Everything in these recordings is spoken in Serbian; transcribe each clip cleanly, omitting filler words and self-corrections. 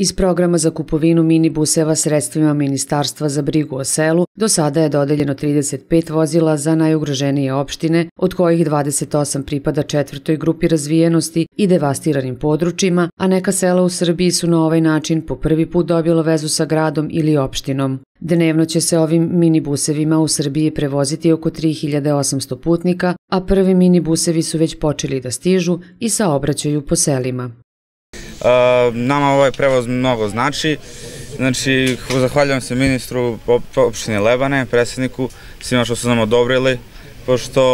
Iz programa za kupovinu minibuseva sredstvima Ministarstva za brigu o selu do sada je dodeljeno 35 vozila za najugroženije opštine, od kojih 28 pripada četvrtoj grupi razvijenosti i devastiranim područjima, a neka sela u Srbiji su na ovaj način po prvi put dobila vezu sa gradom ili opštinom. Dnevno će se ovim minibusevima u Srbiji prevoziti oko 3800 putnika, a prvi minibusevi su već počeli da stižu i saobraćaju po selima. Nama ovaj prevoz mnogo znači. Zahvaljujem se ministru opštine Lebane, predsjedniku, svima što su nam odobrili, pošto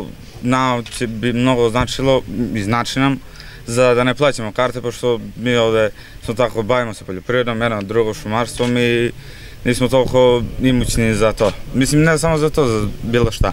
nam bi mnogo značilo i znači nam da ne plaćamo karte, pošto mi ovde smo tako, bavimo se poljoprivredom, jedno drugo šumarstvom i nismo toliko imućni za to. Mislim, ne samo za to, za bilo šta.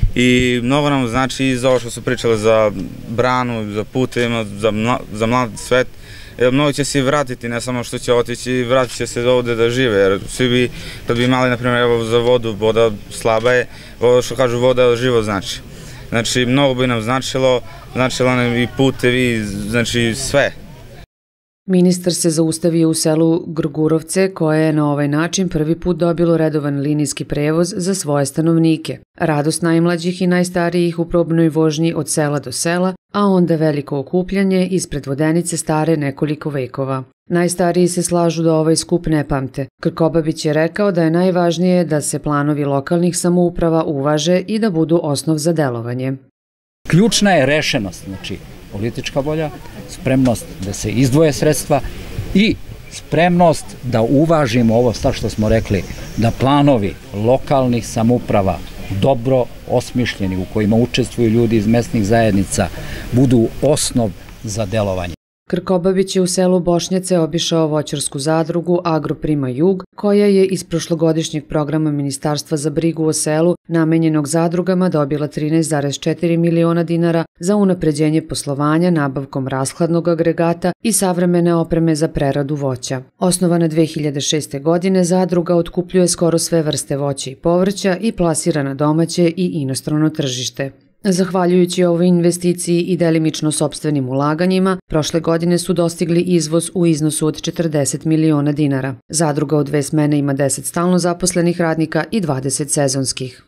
I mnogo nam znači i za ovo što su pričali za branu, za putevima, za mlad svet. Mnogo će se i vratiti, ne samo što će otići, vratit će se ovde da žive, jer svi bi, kad bi imali, na primjer, evo za vodu, voda slaba je, što kažu voda život znači. Znači, mnogo bi nam značilo nam i putevi, znači sve. Ministar se zaustavio u selu Grgurovce, koje je na ovaj način prvi put dobilo redovan linijski prevoz za svoje stanovnike. Radost najmlađih i najstarijih u probnoj vožnji od sela do sela, a onda veliko okupljanje ispred vodenice stare nekoliko vekova. Najstariji se slažu da ovaj skup ne pamte. Krkobabić je rekao da je najvažnije da se planovi lokalnih samouprava uvaže i da budu osnov za delovanje. Ključna je rešenost, znači politička volja, spremnost da se izdvoje sredstva i spremnost da uvažimo ovo što smo rekli, da planovi lokalnih samouprava dobro osmišljeni, u kojima učestvuju ljudi iz mesnih zajednica, budu osnov za delovanje. Krkobabić je u selu Bošnjace obišao voćarsku zadrugu Agroprima Jug, koja je iz prošlogodišnjeg programa Ministarstva za brigu o selu namenjenog zadrugama dobila 13,4 miliona dinara za unapređenje poslovanja nabavkom rashladnog agregata i savremene opreme za preradu voća. Osnovana 2006. godine, zadruga otkupljuje skoro sve vrste voća i povrća i plasira na domaće i inostrano tržište. Zahvaljujući ovoj investiciji i delimično sopstvenim ulaganjima, prošle godine su dostigli izvoz u iznosu od 40 miliona dinara. Zadruga u 2 smene ima 10 stalno zaposlenih radnika i 20 sezonskih.